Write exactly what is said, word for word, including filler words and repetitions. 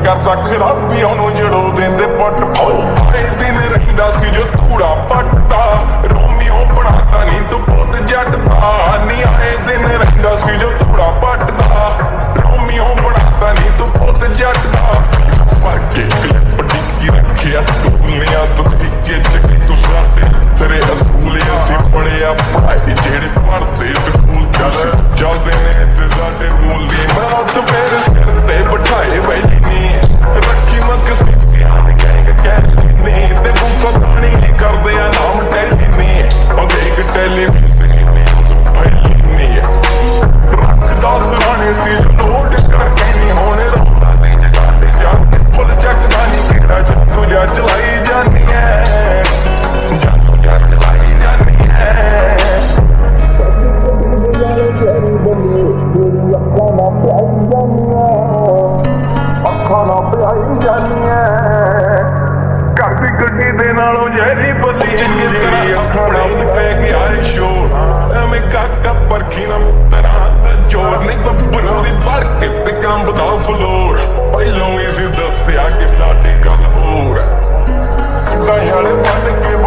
करता खराबियों नूं जड़ो देंदे पट आए दिन रहिंदा सी जो धूड़ा पटदा रोमियो बनाता नी तू पुत जटदा नी आए दिन रहिंदा सी जो धूड़ा पटदा रोमियो बनाता नी तू पुत जटदा पर के क्लिप टिक्की रखिया टूलियां तू खिचे चके तू साथे तेरे असूल असी पढ़िया पढ़ाई जेड़े पढ़ते स्कूल च चलदे ने ते साडे मूली मौत फिर सिर ते बिठाए वैली नी रखी मक सियान गैंग कैली नी ते भूखा पानी करदे आ नाम टैली नी ओ देख टेलीविजन न्यूज़ फैली नी रखदा सराने सी लोड करके नी होने रोंदा नी जगाते जाके फुल चकदा नी केड़ा जादू जा चलाई जानी है जादू जा चलाई जानी है खाना पियाई जानी है घर की गड्डी दे नालों जहरी बली खाना पै गया शोर एवें काका परखी ना तरह दा जोर नहीं बब्बर दी भर के ते कंब दा फलोर पहलों ही सी दस्या कि साडी गल होर डायाले बन के